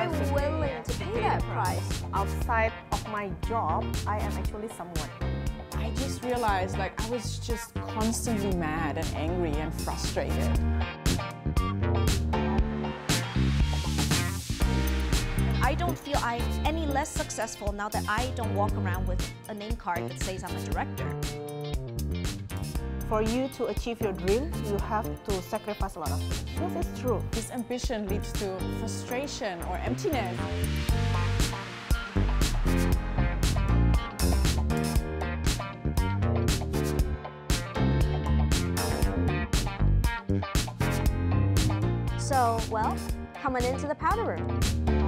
I willing to pay that price? Outside of my job, I am actually someone. I just realized I was just constantly mad and angry and frustrated. I don't feel I'm any less successful now that I don't walk around with a name card that says I'm a director. For you to achieve your dream, you have to sacrifice a lot of things. Yes, it's true. This ambition leads to frustration or emptiness. So, well, coming into the powder room.